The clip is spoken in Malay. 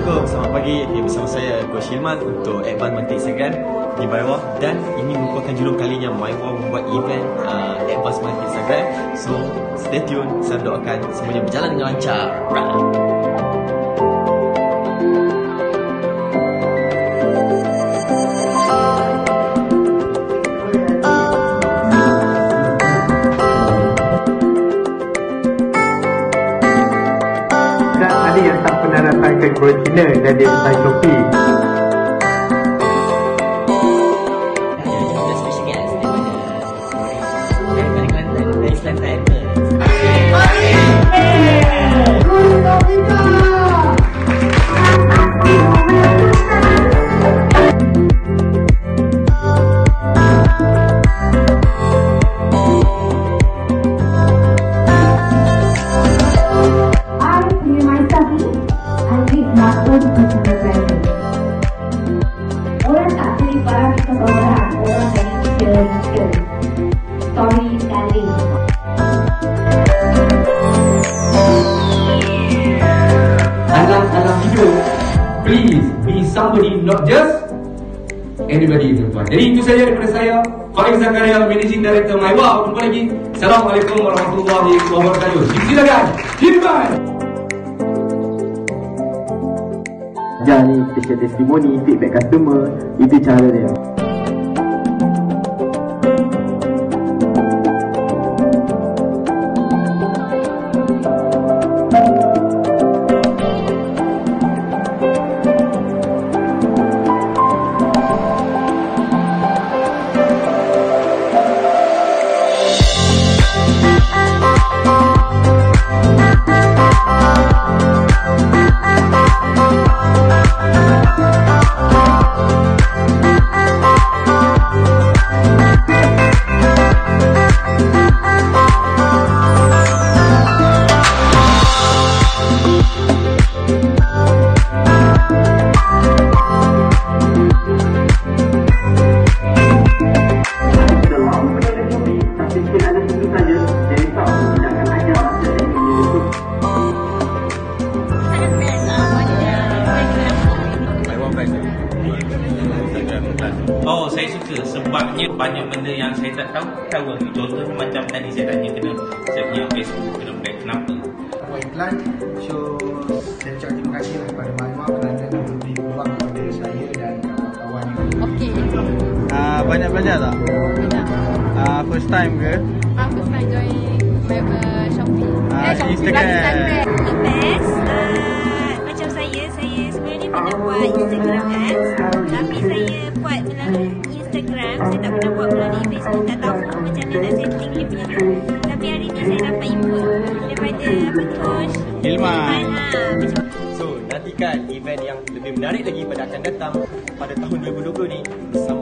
Assalamualaikum, selamat pagi. Bersama saya Coach Hilman untuk Advanced Marketing Instagram di bawah. Dan ini merupakan jurung kalinya MyWow membuat event Advanced Marketing Instagram. So stay tune, saya doakan semuanya berjalan dengan lancar. Ada yang tak pernah datang ke Gua Cina dan dia pesan Shopee. Orang tak pilih barang kita orang dari storytelling. Dalam hidup, please be somebody, not just anybody, tuan-tuan. Jadi itu saja daripada saya, Farid Zakaria, Managing Director MyWow. Jumpa lagi. Assalamualaikum warahmatullahi wabarakatuh. Silakan, Hilman. Jangan ni kita share testimoni, feedback customer, itu cara dia. Oh, saya suka sebabnya banyak benda yang saya tak tahu. Contohnya macam tadi saya tanya saya punya Facebook kena ban kenapa. Buat iklan, so saya ucap terima kasih kepada MyWow kerana memberi peluang kepada saya dan kawan-kawan yang Okey. Banyak belajar tak? Banyak. First time ke? First time join Shopee. Instagram. Best. Macam saya sebelum ni pernah buat Instagram ads, tapi saya buat melalui Instagram, saya tak pernah buat melalui Facebook. Tak tahu macam mana nak setting dia punya. Tapi hari ni saya dapat input daripada Coach Hilman. So nantikan event yang lebih menarik lagi pada akan datang pada tahun 2020 ni bersama